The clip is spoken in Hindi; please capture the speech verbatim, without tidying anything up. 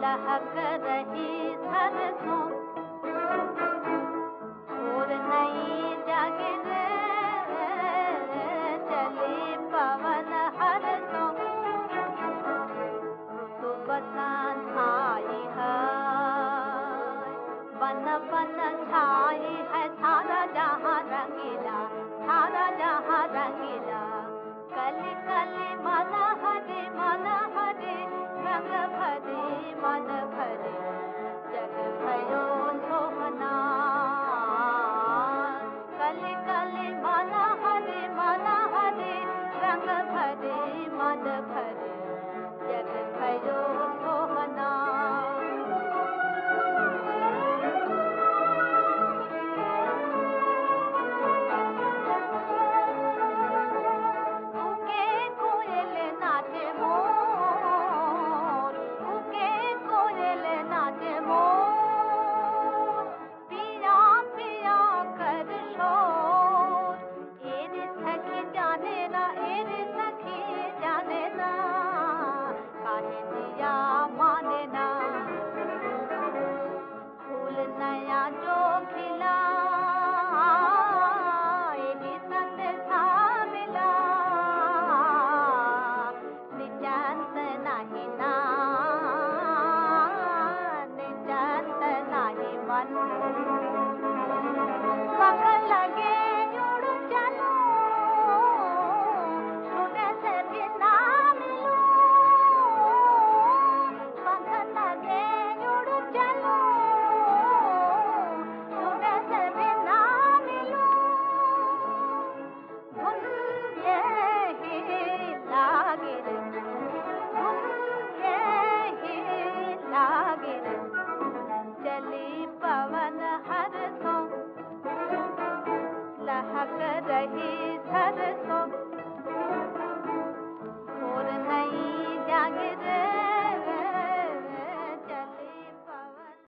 दहक रही सरसों और नई जागिर चली पवन हरसों। ऋतु बसंत आई है, बन बन छाई है सारा जहां रंगीला, सारा जहां रंगीला। कली कली मन हरे मन हरे रंग भरे मन भरे जग भयो सोहना। कली कली मन हरे मन हरे रंग भरे मन भरे जग भयो